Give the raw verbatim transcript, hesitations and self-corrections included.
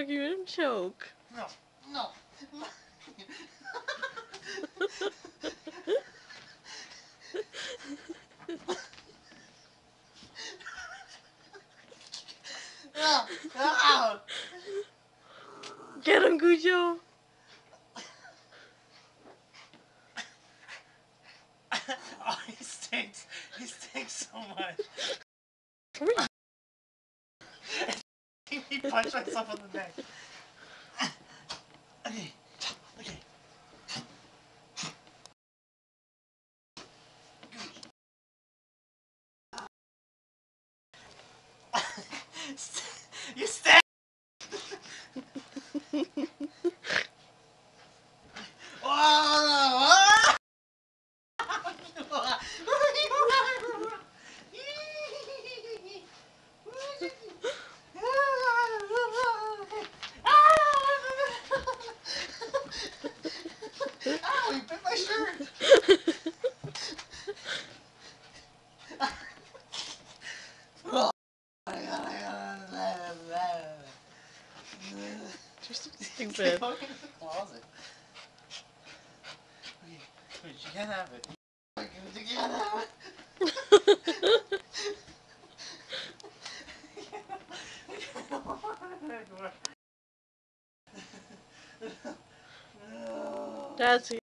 fuck you in choke. No, no. No, no. Get him, Cujo. Oh, he stinks. He stinks so much. He punched myself in the neck. Okay, okay. You stink. Oh, ow, you bit my shirt. You're so stupid. Go in the closet. Okay, wait, you can't have it. You can't have it. That's